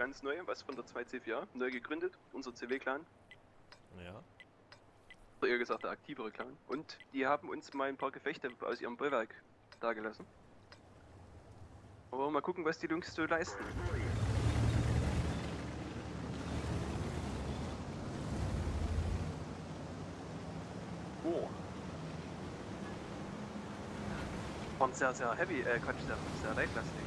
ganz neu, was von der 2C4A, neu gegründet, unser CW-Clan. Ja. Oder eher gesagt der aktivere Clan. Und die haben uns mal ein paar Gefechte aus ihrem Bollwerk dagelassen. Aber mal gucken, was die Jungs so leisten. Oh. Waren sehr, sehr heavy, Quatsch, sehr leichtlastig.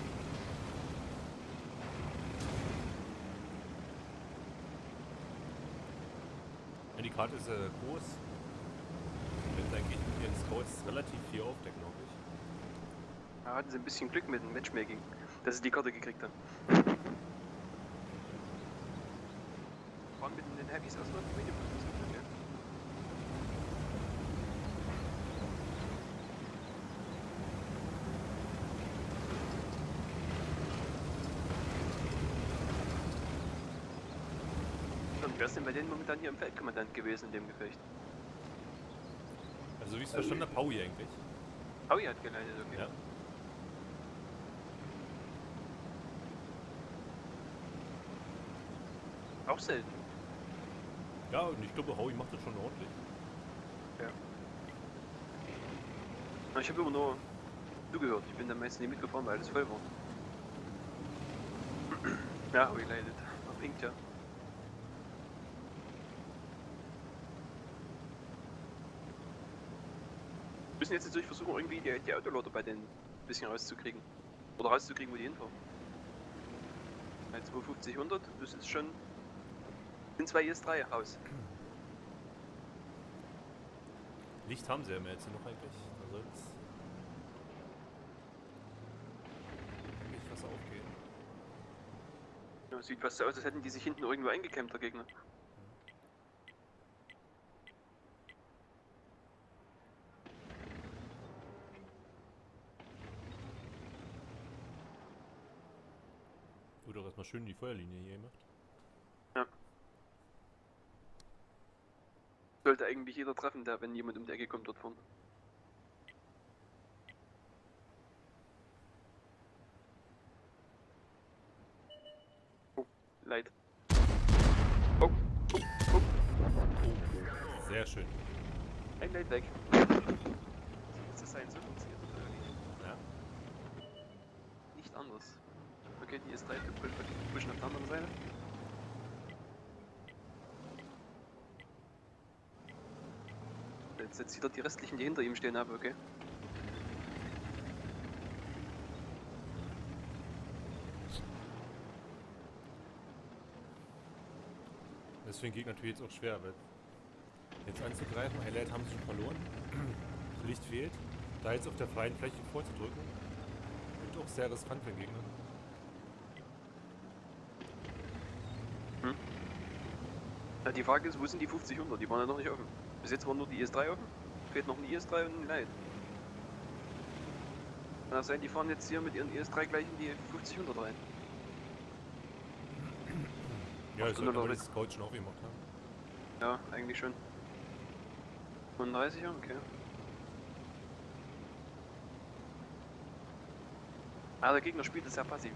Ja, die Karte ist groß. Wenn es eigentlich mit den Scouts relativ viel aufdecken, hoffe ich. Da hatten sie ein bisschen Glück mit dem Matchmaking, dass sie die Karte gekriegt haben. Waren mit den Heavys aus der Medium. Okay. Und wer ist denn bei denen momentan hier im Feldkommandant gewesen in dem Gefecht? Also wie ich es verstanden habe, Paui eigentlich. Paui hat geleitet, okay. Ja. Auch selten. Ja, und ich glaube, Howie macht das schon ordentlich. Ja. Ich habe immer nur zugehört. Ich bin dann meistens nicht mitgefahren, weil alles voll war. Ja, Paui leidet. Man pinkt ja. Wir müssen jetzt natürlich versuchen, irgendwie die Autoloader bei denen ein bisschen rauszukriegen. Oder rauszukriegen, wo die hinfahren. Bei 250, 100, das ist schon. Sind 2 IS-3 raus. Licht haben sie ja jetzt noch eigentlich. Da soll es eigentlich was aufgehen. Ja, sieht fast so aus, als hätten die sich hinten irgendwo eingeklemmt, der Gegner. Wurde doch erstmal schön die Feuerlinie hier gemacht. Ja. Sollte eigentlich jeder treffen, der, wenn jemand um die Ecke kommt dort vorne. Oh, leid. Oh, oh, oh. Oh, sehr schön. Ein Leid weg. So muss es sein, so funktioniert das irgendwie. Ja. Nicht anders. Okay, die ist 3 pushen auf der anderen Seite. Jetzt sieht er die restlichen, die hinter ihm stehen haben, okay. Deswegen geht natürlich jetzt auch schwer, weil jetzt anzugreifen, Highlight haben sie schon verloren. Licht fehlt. Da jetzt auf der freien Fläche vorzudrücken, wird auch sehr riskant für den Gegner. Ja, die Frage ist, wo sind die 50-100? Die waren ja noch nicht offen. Bis jetzt waren nur die IS-3 offen. Fehlt noch ein IS-3 und ein Light. Kann das sein, die fahren jetzt hier mit ihren IS-3 gleich in die 50-100 rein? Ja, das Aufgrund sollten aber der die Scouts schon aufgemacht haben. Ja, eigentlich schon. 35er, okay. Ah, der Gegner spielt es sehr passiv.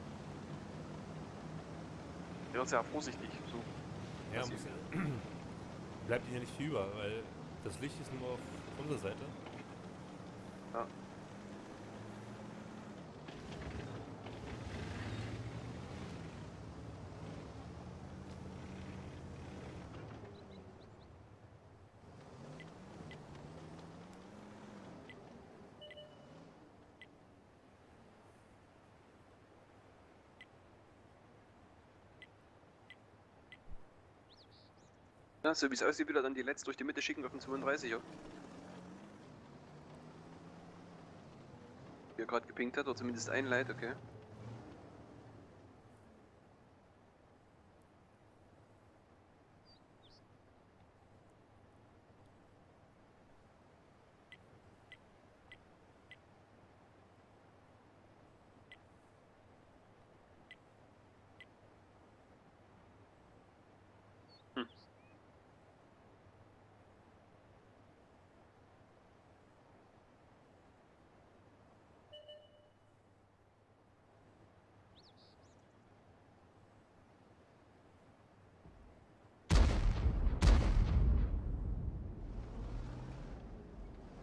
Er ist sehr vorsichtig. So. Ja, Passiv. bleibt ihnen ja nicht viel über, weil das Licht ist nur auf unserer Seite. Ja. Ja, so wie es aussieht, will er dann die Let's durch die Mitte schicken auf den 32er. Wie er gerade gepinkt hat, oder zumindest ein Light, okay. Hm.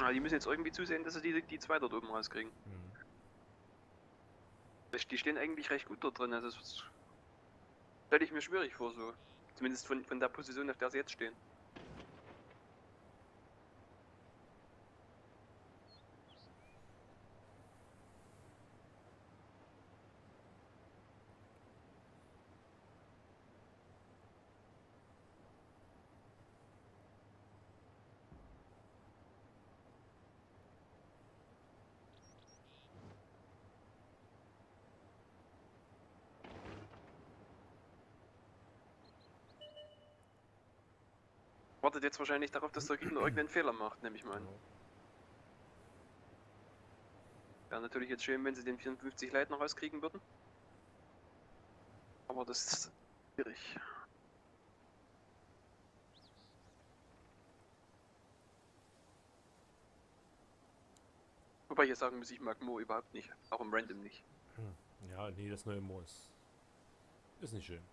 Aber die müssen jetzt irgendwie zusehen, dass sie die zwei dort oben rauskriegen. Hm. Die stehen eigentlich recht gut dort drin, also das stelle ich mir schwierig vor, so. Zumindest von der Position, auf der sie jetzt stehen. Wartet jetzt wahrscheinlich darauf, dass der Gegner irgendeinen Fehler macht, nehme ich mal an. Genau. Wäre natürlich jetzt schön, wenn sie den 54 Light noch rauskriegen würden. Aber das ist schwierig. Wobei ich jetzt sagen muss, ich mag Mo überhaupt nicht. Auch im Random nicht. Ja, nee, das neue Moor ist nicht schön.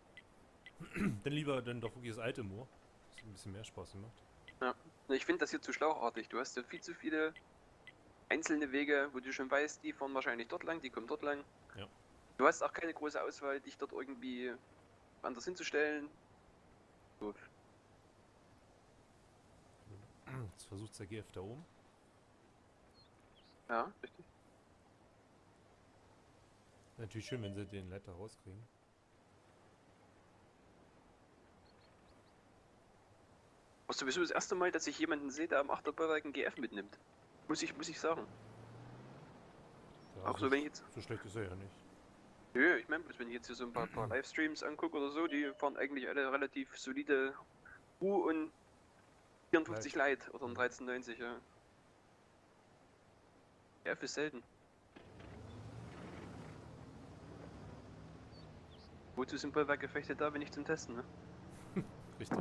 Dann doch wirklich das alte Moor. Das ein bisschen mehr Spaß gemacht. Ja. Ich finde das hier zu schlauchartig. Du hast ja viel zu viele einzelne Wege, wo du schon weißt, die fahren wahrscheinlich dort lang, die kommen dort lang. Ja. Du hast auch keine große Auswahl, dich dort irgendwie anders hinzustellen. Doof. Jetzt versucht der GF da oben. Ja, richtig. Natürlich schön, wenn sie den Leiter rauskriegen. Das ist sowieso das erste Mal, dass ich jemanden sehe, der am Achterbollwerk einen GF mitnimmt. Muss ich sagen. Ja, Auch so, wenn ich jetzt. So schlecht ist er ja nicht. Nö, ich meine, wenn ich jetzt hier so ein paar Livestreams angucke oder so, die fahren eigentlich alle relativ solide U und 54 Light oder ein 1390, ja. GF ist selten. Wozu sind Bollwerkgefechte da, wenn nicht zum Testen, ne? Richtig.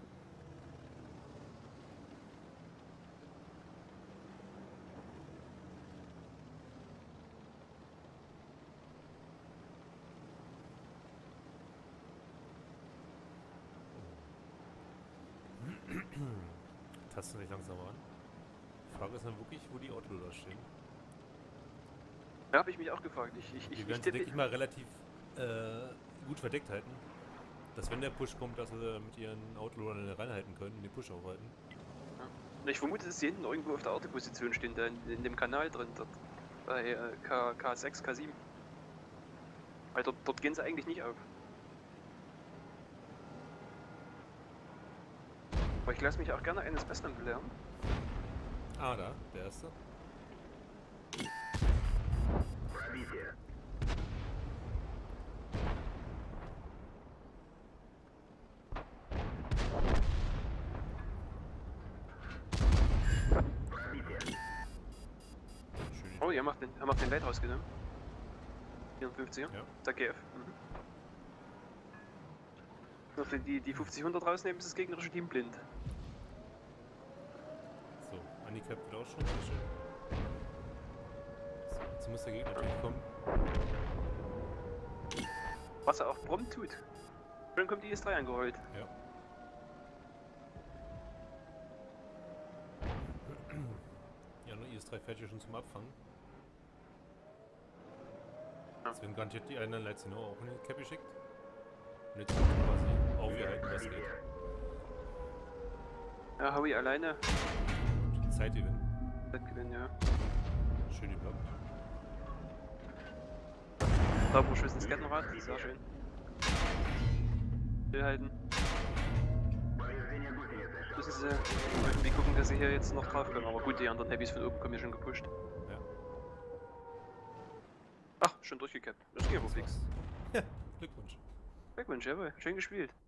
Tasten sich langsam an. Die Frage ist dann wirklich, wo die Autoloader stehen. Da habe ich mich auch gefragt. Die werden sie, denke ich mal, relativ gut verdeckt halten. Dass wenn der Push kommt, dass sie mit ihren Autoloadern reinhalten können und den Push aufhalten. Ja. Ich vermute, dass sie hinten irgendwo auf der Autoposition stehen, da in dem Kanal drin, dort bei K6, K7. Weil dort gehen sie eigentlich nicht auf. Aber ich lasse mich auch gerne eines Besseren belehren. Ah, da, der erste. Schön. Oh, er macht den Light rausgenommen. 54er. Ja. Der GF. Noch die 50-100 rausnehmen, ist das gegnerische Team blind. So, Handicap wird auch schon. Sehr schön. So, jetzt muss der Gegner natürlich kommen. Was er auch prompt tut. Schon kommt die IS-3 angeholt. Ja. Ja, nur IS-3 fährt hier schon zum Abfangen. Ja. Deswegen garantiert die anderen Lights auch in die Cappy schickt. Und jetzt quasi aufgehalten, was geht. Ja, Howie alleine. Die Zeit gewinnen. Das gewinnen, ja. Schön geblockt. Sauber Schuss ins Kettenrad, sehr schön. Stillhalten. Müssen sie irgendwie gucken, dass sie hier jetzt noch drauf können. Aber gut, die anderen Heavys von oben kommen ja schon gepusht. Ja. Ach, schon durchgekappt. Das geht aber fix. Ja, Glückwunsch. Glückwunsch, jawohl. Schön gespielt.